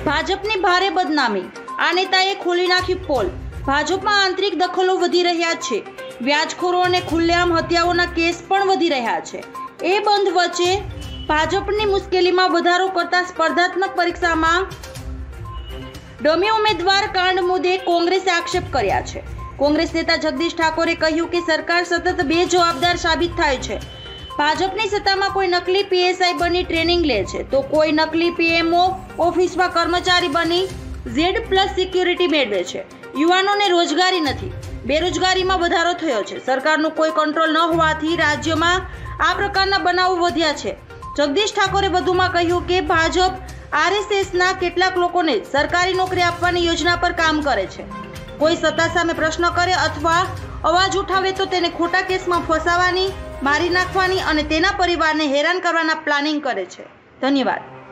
ભાજપની ભારે બદનામી, આ નેતાએ ખોલી નાખી પોલ। ભાજપમાં આંતરિક દખલો વધી રહ્યા છે। વ્યાજખોરો અને ખુલ્લેઆમ હત્યાઓના કેસ પણ વધી રહ્યા છે। એ બંધ વચ્ચે ભાજપની મુશ્કેલીમાં વધારો કરતા સ્પર્ધાત્મક પરીક્ષામાં ડમી ઉમેદવાર કાંડ મુદ્દે કોંગ્રેસે આક્ષેપ કર્યા છે। કોંગ્રેસ નેતા જગદીશ ઠાકોરે કહ્યું કે સરકાર સતત બેજવાબદાર સાબિત થાય છે। ભાજપની સત્તામાં કોઈ નકલી પીએસઆઈ બની ટ્રેનિંગ લે છે તો કોઈ નકલી પીએમઓ ઓફિસમાં કર્મચારી બની Z+ સિક્યુરિટી મેળવે છે। યુવાનોને રોજગારી નથી, બેરોજગારીમાં વધારો થયો છે। સરકારનું કોઈ કંટ્રોલ ન હોવાથી રાજ્યમાં આ પ્રકારના બનાવો વધ્યા છે। જગદીશ ઠાકોરે વધુમાં કહ્યું કે ભાજપ RSSના કેટલાક લોકોને સરકારી નોકરી આપવાની યોજના પર કામ કરે છે। કોઈ સત્તા સામે પ્રશ્ન કરે અથવા અવાજ ઉઠાવે તો તેને ખોટા કેસમાં ફસાવાની, મારી નાખવાની અને તેના પરિવારને હેરાન કરવાના પ્લાનિંગ કરે છે। ધન્યવાદ।